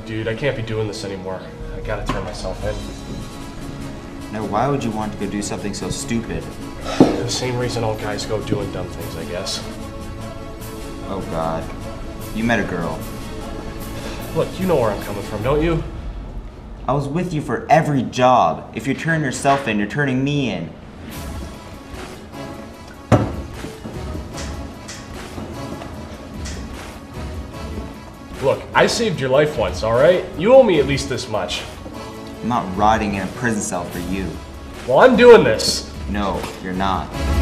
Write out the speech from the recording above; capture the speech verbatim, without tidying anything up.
dude. I can't be doing this anymore. I gotta turn myself in. Now, why would you want to go do something so stupid? The same reason all guys go doing dumb things, I guess. Oh, God. You met a girl. Look, you know where I'm coming from, don't you? I was with you for every job. If you turn yourself in, you're turning me in. Look, I saved your life once, alright? You owe me at least this much. I'm not rotting in a prison cell for you. Well, I'm doing this. No, you're not.